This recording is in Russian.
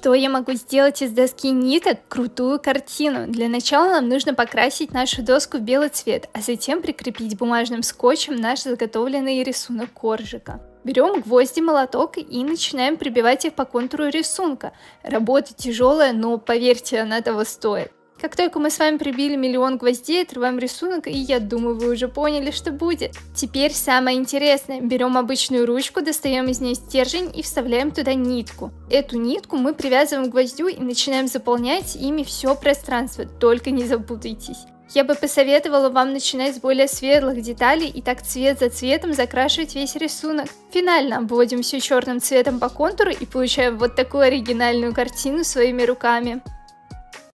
Что я могу сделать из доски ниток крутую картину? Для начала нам нужно покрасить нашу доску в белый цвет, а затем прикрепить бумажным скотчем наш заготовленный рисунок коржика. Берем гвозди, молоток и начинаем прибивать их по контуру рисунка. Работа тяжелая, но поверьте, она того стоит. Как только мы с вами прибили миллион гвоздей, отрываем рисунок, и я думаю, вы уже поняли, что будет. Теперь самое интересное. Берем обычную ручку, достаем из нее стержень и вставляем туда нитку. Эту нитку мы привязываем к гвоздю и начинаем заполнять ими все пространство, только не запутайтесь. Я бы посоветовала вам начинать с более светлых деталей и так цвет за цветом закрашивать весь рисунок. Финально обводим все черным цветом по контуру и получаем вот такую оригинальную картину своими руками.